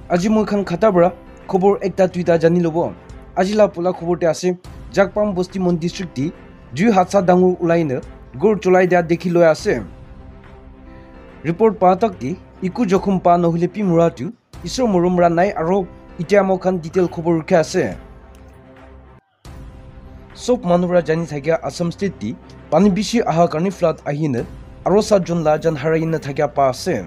আজি মই খান খাতাবৰা খবৰ একটা দুইটা জানি লব আজিলা পোলা খবৰতে আছে জাকপাম বস্তি মন ডিস্ট্ৰিক্ট দুই হাদসা ডাঙৰ ওলাইনে গড় চলাই দিয়া দেখি লৈ আছে ৰিপৰ্ট পাতক দি ইকু জখম পা নহলে পি মুৰাটো ঈশ্বৰ মৰমৰা নাই আৰু ইতিয়া মখান ডিটেইল খবৰ ৰখা আছে সব মানুহৰা জানি থাকে আসাম ষ্টেট দি পানী বেছি আহা কাৰণে ফ্লাড আহিনে আৰু 7 জন লাজান হাৰাইনে থাকে পা আছে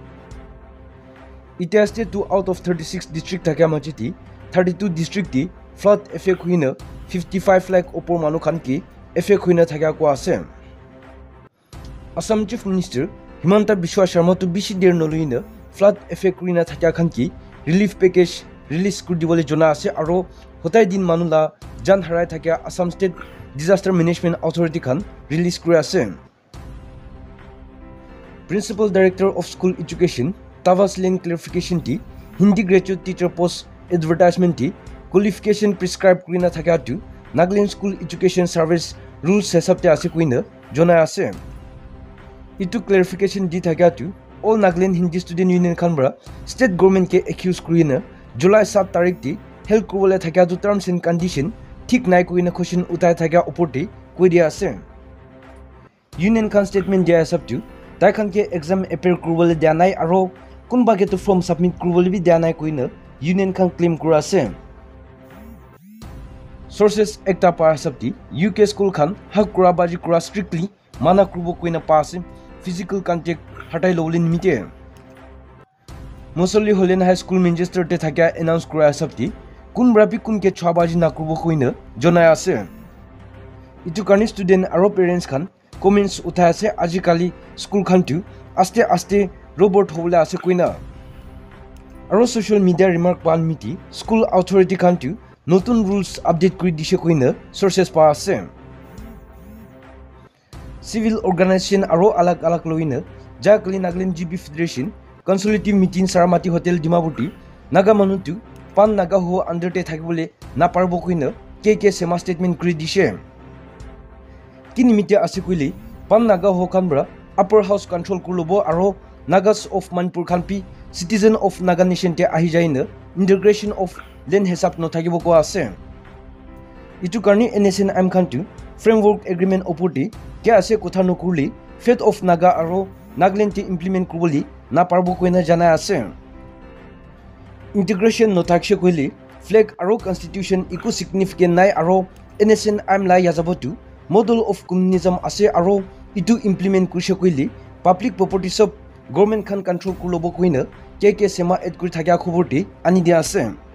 ইতিয়া ষ্টেট 2 আউট অফ 36 ডিস্ট্ৰিক্ট থাকে মাজেতি 32 ডিস্ট্ৰিক্ট দি ফ্লাড এফেক্ট হৈনে 55 লাখ ওপৰ মানুহ খান কি এফেক্ট হৈনে থাকে কোৱা আছে আসাম চিফ মিনিষ্টাৰ হিমন্ত বিশ্ব শৰ্মা তো বেছি দেৰ নলইনে ফ্লাড এফেক্ট কৰিনা থাকে খান কি ৰিলিফ পেকেজ ৰিলিজ কৰি দিবলৈ জনা আছে আৰু হতাই দিন মানুহলা জান হাৰাই থাকে Assam state disaster management authority খান ৰিলিজ কৰি আছে principal director of school education Tavas Lane clarification ti Hindi graduate teacher post advertisement ti qualification prescribed kuina thaka tu Nagaland school education service rules hesab te ase kuina jona ase itu clarification di thaka tu all Nagaland Hindi student union khanbra state government ke accuse kuina July 7 tarik ti help kurole thaka tu terms and condition thik nai kuina question utai thaka oporti koi dia ase union kan statement dia hesab tu tai khan ke exam appear kurole dia nai aro কোনবা কে তো form submit কৰিবলৈ B দিয়া নাই কইনা union খান claim কৰা আছে sources একটা পাৰ সবটি ইউকে স্কুল খান হক কৰা বাজি কৰা স্ট্ৰিক্টলি মানা কৰিব কইনা পাছে ফিজিক্যাল কন্টাক্ট হটাই লবলৈ নিমিতে মুসলি হলেন হাই স্কুল ম্যানেজার তে থাকা এনাউন্স কৰা সবটি কোন ব্ৰাপি কোনকে ছয় বাজি না কৰিব কইনা জনাই আছে ইটো কাৰণে স্টুডেন্ট আৰু পেৰেন্টস খান কমেন্টস উঠাই আছে আজিকালি স্কুল খানটো আস্তে আস্তে robot hobole ase kuina aro social media remark pan miti school authority kantu notun rules update kuri dise kuina sources pa ase civil organization aro alag alag loina jakli Nagaland GB Federation consultative meeting Saramati Hotel Dimapur naga manutu pan naga ho undertake thakibole na parbo kuina ke sema statement kuri dise kini mite ase kuile pan naga ho kanbra upper house control kulobo aro Nagas of Manipur Khanpi citizen of Naga nation te ahi jaina integration of land hesab no thakibo ko ase itu karni NSNM khantu framework agreement oporti ke ase kotha no kurli fate of Naga aro Nagaland te implement kuboli na parbo koina jana ase integration no thakse koili flag aro constitution eco significant nai aro NSNM la yajabotu model of communism ase aro itu implement kurse koili public property sub government can control kulobo kuina ke sema et kuri thakya khoborti ani dia ase